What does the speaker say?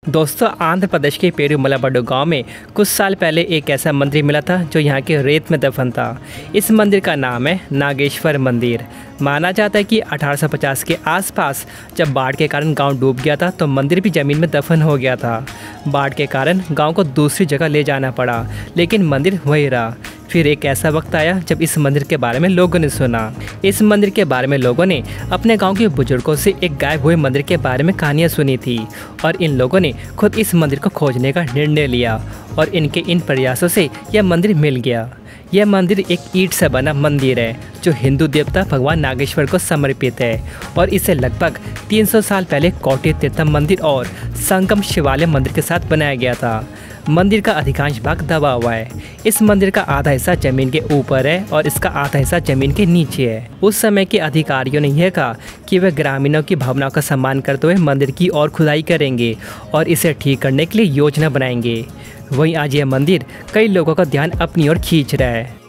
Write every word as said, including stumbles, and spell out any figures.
दोस्तों, आंध्र प्रदेश के पेरुमलपड्डू गांव में कुछ साल पहले एक ऐसा मंदिर मिला था जो यहाँ के रेत में दफन था। इस मंदिर का नाम है नागेश्वर मंदिर। माना जाता है कि अठारह सौ पचास के आसपास जब बाढ़ के कारण गांव डूब गया था तो मंदिर भी ज़मीन में दफन हो गया था। बाढ़ के कारण गांव को दूसरी जगह ले जाना पड़ा, लेकिन मंदिर वहीं रहा। फिर एक ऐसा वक्त आया जब इस मंदिर के बारे में लोगों ने सुना। इस मंदिर के बारे में लोगों ने अपने गांव के बुजुर्गों से एक गायब हुए मंदिर के बारे में कहानियां सुनी थी और इन लोगों ने खुद इस मंदिर को खोजने का निर्णय लिया और इनके इन प्रयासों से यह मंदिर मिल गया। यह मंदिर एक ईंट से बना मंदिर है जो हिंदू देवता भगवान नागेश्वर को समर्पित है और इसे लगभग तीन सौ साल पहले कोटी तीर्थम मंदिर और संगम शिवालय मंदिर के साथ बनाया गया था। मंदिर का अधिकांश भाग दबा हुआ है। इस मंदिर का आधा हिस्सा जमीन के ऊपर है और इसका आधा हिस्सा जमीन के नीचे है। उस समय के अधिकारियों ने यह कहा कि वे ग्रामीणों की भावनाओं का सम्मान करते हुए मंदिर की और खुदाई करेंगे और इसे ठीक करने के लिए योजना बनाएंगे। वहीं आज यह मंदिर कई लोगों का ध्यान अपनी ओर खींच रहा है।